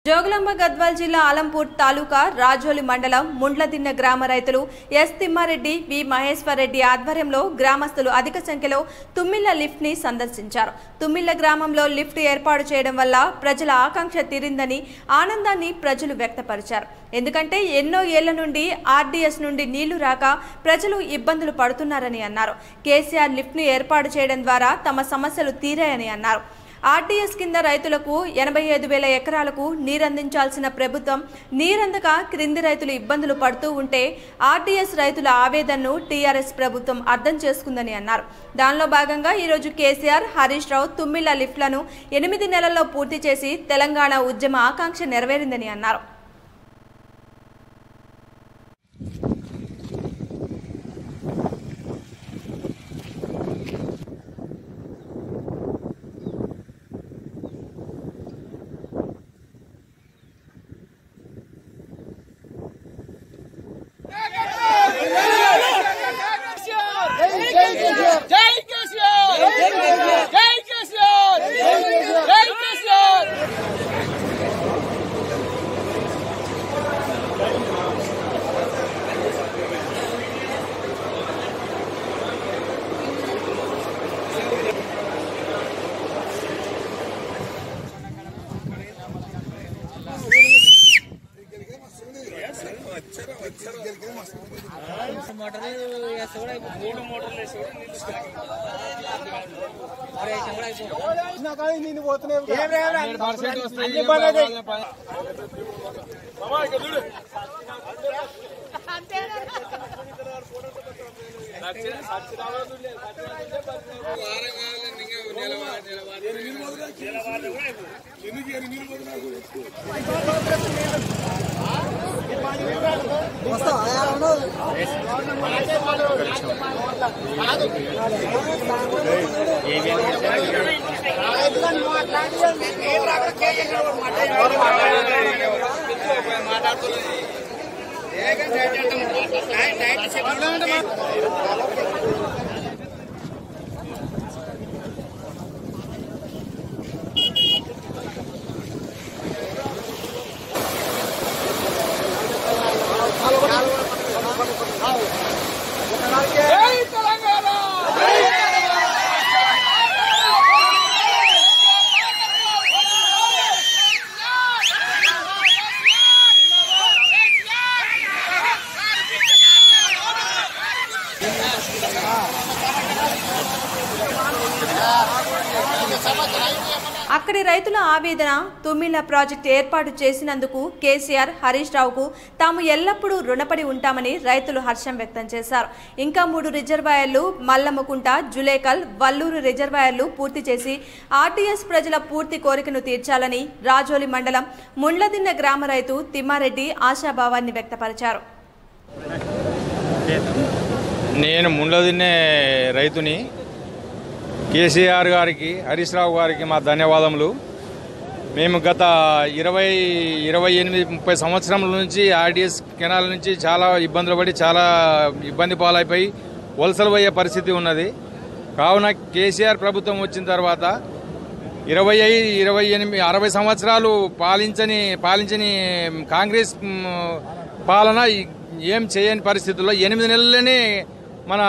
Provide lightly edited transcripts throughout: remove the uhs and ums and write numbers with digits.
జోగులాంబ గద్వాల్ జిల్లా ఆలంపూర్ తాలూకా రాజోలి మండలం ముండ్లదిన్నె గ్రామ రైతులు ఎస్ తిమ్మారెడ్డి వి మహేశ్వర్ రెడ్డి ఆధ్వర్యంలో గ్రామస్తులు అధిక సంఖ్యలో తుమ్మిళ్ళ లిఫ్ట్ ని సందర్శించారు. తుమ్మిళ్ళ గ్రామంలో లిఫ్ట్ ఏర్పాటు చేయడం వల్ల ప్రజల ఆకాంక్ష తీరిందని ఆనందాన్ని ప్రజలు వ్యక్తపరిచారు. ఎందుకంటే ఎన్నో ఏళ్ల నుండి ఆర్డీఎస్ నుండి నీళ్లు రాక ప్రజలు ఇబ్బందులు పడుతున్నారని అన్నారు. కేసీఆర్ లిఫ్ట్ ని ఏర్పాటు చేయడం ద్వారా తమ సమస్యలు తీరాయని అన్నారు. ఆర్డీఎస్ కింద రైతులకు 85,000 ఎకరాలకు నీరందించాల్సిన ప్రభుత్వం నీరందక క్రింది రైతులు ఇబ్బందులు పడుతూ ఉంటే ఆర్డీఎస్ రైతుల ఆవేదనను టీఆర్ఎస్ ప్రభుత్వం అర్థం చేసుకుందని అన్నారు. దానిలో భాగంగా ఈరోజు కేసీఆర్, హరీష్ రావు తుమ్మిళ్ళ లిఫ్ట్లను 8 నెలల్లో పూర్తి చేసి తెలంగాణ ఉద్యమ ఆకాంక్ష నెరవేరిందని అన్నారు. అక్కడి రైతుల ఆవేదన తుమ్మిళ్ళ ప్రాజెక్టు ఏర్పాటు చేసినందుకు కేసీఆర్, హరీష్ రావుకు తాము ఎల్లప్పుడూ రుణపడి ఉంటామని రైతులు హర్షం వ్యక్తం చేశారు. ఇంకా 3 రిజర్వాయర్లు మల్లమ్మకుంట, జులేకల్, వల్లూరు రిజర్వాయర్లు పూర్తి చేసి ఆర్టీఎస్ ప్రజల పూర్తి కోరికను తీర్చాలని రాజోలి మండలం ముండ్లదిన్నె గ్రామ రైతు తిమ్మారెడ్డి ఆశాభావాన్ని వ్యక్తపరిచారు. నేను ముండ్లదిన్నె రైతుని. కేసీఆర్ గారికి, హరీష్ రావు గారికి మా ధన్యవాదములు. మేము గత 28-30 సంవత్సరాల నుంచి ఆర్డీఎస్ కెనాల్ నుంచి చాలా ఇబ్బందులు పడి చాలా ఇబ్బంది పాలైపోయి వలసలు పోయే పరిస్థితి ఉన్నది. కావున కేసీఆర్ ప్రభుత్వం వచ్చిన తర్వాత 60 సంవత్సరాలు పాలించని కాంగ్రెస్ పాలన ఏం చేయని పరిస్థితుల్లో 8 నెలలనే మన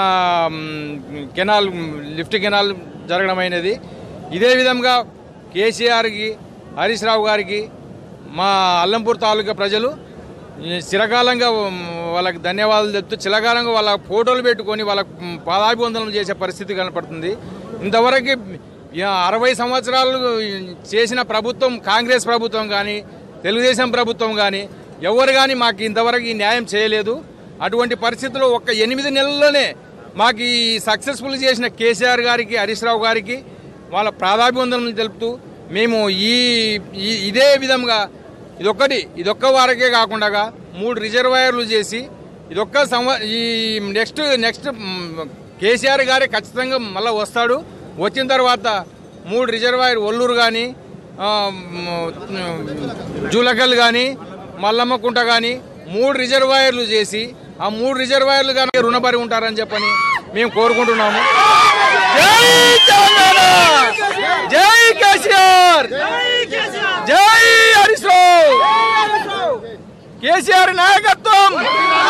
లిఫ్ట్ కెనాల్ జరగడమైనది. ఇదే విధంగా కేసీఆర్కి, హరీష్ రావు గారికి మా అల్లంపూర్ తాలూకా ప్రజలు చిరకాలంగా వాళ్ళకి ధన్యవాదాలు చెప్తూ చిరకాలంగా వాళ్ళ ఫోటోలు పెట్టుకొని వాళ్ళ పాదాభివందనం చేసే పరిస్థితి కనపడుతుంది. ఇంతవరకు 60 సంవత్సరాలు చేసిన ప్రభుత్వం, కాంగ్రెస్ ప్రభుత్వం కానీ తెలుగుదేశం ప్రభుత్వం కానీ ఎవరు కానీ మాకు ఇంతవరకు న్యాయం చేయలేదు. అటువంటి పరిస్థితుల్లో 8 నెలల్లోనే మాకు ఈ సక్సెస్ఫుల్ చేసిన కేసీఆర్ గారికి, హరీష్ రావు గారికి వాళ్ళ ప్రాధాన్యతలను తెలుపుతూ మేము ఇదే విధంగా ఇదొక్క వారకే కాకుండా 3 రిజర్వాయర్లు చేసి ఈ నెక్స్ట్ కేసీఆర్ గారే ఖచ్చితంగా మళ్ళీ వస్తాడు. వచ్చిన తర్వాత 3 రిజర్వాయర్ వల్లూరు కానీ, జూలకల్ కానీ, మల్లమ్మకుంట కానీ 3 రిజర్వాయర్లు చేసి ఆ 3 రిజర్వాయర్లు కానీ రుణపడి ఉంటారని చెప్పని మేము కోరుకుంటున్నాము. జై తెలంగాణ! జై కేసీఆర్, జై హరీష్ రావు, కేసీఆర్ నాయకత్వం.